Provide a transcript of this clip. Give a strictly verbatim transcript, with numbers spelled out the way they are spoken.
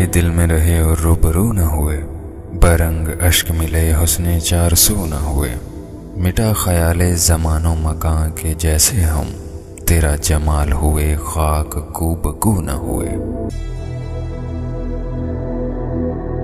ये दिल में रहे और रूबरू न हुए, बरंग अश्क मिले हुस्ने चार सू न हुए। मिटा ख्याले ज़मानो मकां के जैसे हम, तेरा जमाल हुए खाक कू बकू न हुए।